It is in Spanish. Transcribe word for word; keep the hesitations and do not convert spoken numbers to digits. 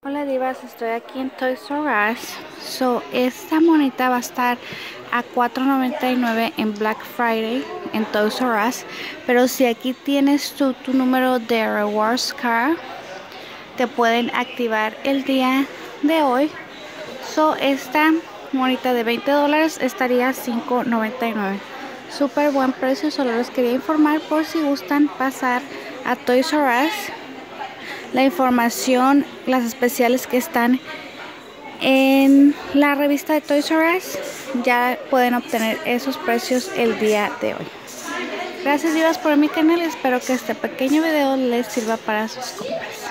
Hola divas, estoy aquí en Toys R Us. So, esta monita va a estar a cuatro noventa y nueve en Black Friday en Toys R Us. Pero si aquí tienes tu, tu número de Rewards Card, te pueden activar el día de hoy. So, esta monita de veinte dólares estaría a cinco noventa y nueve. Súper buen precio, solo les quería informar por si gustan pasar a Toys R Us. La información, las especiales que están en la revista de Toys R Us, ya pueden obtener esos precios el día de hoy. Gracias divas por mi canal, espero que este pequeño video les sirva para sus compras.